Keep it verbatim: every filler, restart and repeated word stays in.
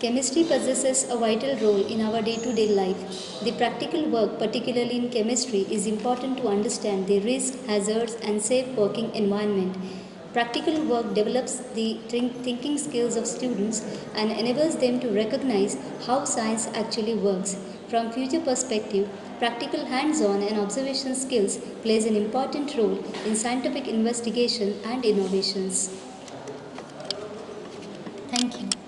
Chemistry possesses a vital role in our day-to-day life. The practical work, particularly in chemistry, is important to understand the risks, hazards, and safe working environment. Practical work develops the thinking skills of students and enables them to recognize how science actually works. From future perspective, practical hands-on and observation skills plays an important role in scientific investigation and innovations. Thank you.